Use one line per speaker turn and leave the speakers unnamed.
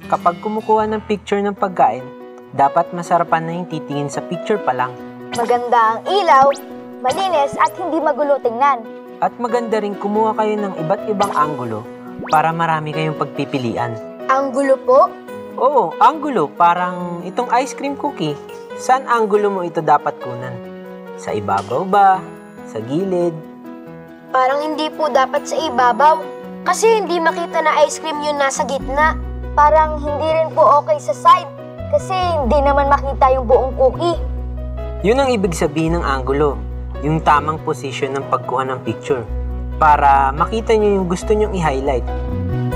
Kapag kumukuha ng picture ng pagkain, dapat masarapan na yung titingin sa picture pa lang.
Maganda ang ilaw, malinis at hindi magulo tingnan.
At maganda rin kumuha kayo ng iba't ibang anggulo para marami kayong pagpipilian.
Anggulo po?
Oo, anggulo. Parang itong ice cream cookie. Saan anggulo mo ito dapat kunan? Sa ibabaw ba? Sa gilid?
Parang hindi po dapat sa ibabaw. Kasi hindi makita na ice cream yun nasa gitna. Parang hindi rin po okay sa side. Kasi hindi naman makita yung buong cookie.
Yun ang ibig sabihin ng anggulo. Yung tamang position ng pagkuha ng picture. Para makita nyo yung gusto nyong i-highlight.